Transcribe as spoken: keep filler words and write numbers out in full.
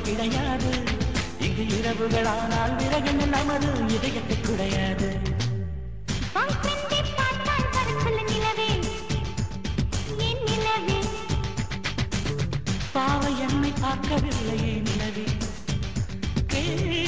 கிடையாது. இங்கு இரவுகளானால் விறகு நமது இதயத்தை குடையாது. பாவை என்னை பார்க்கவில்லையே நிலவே,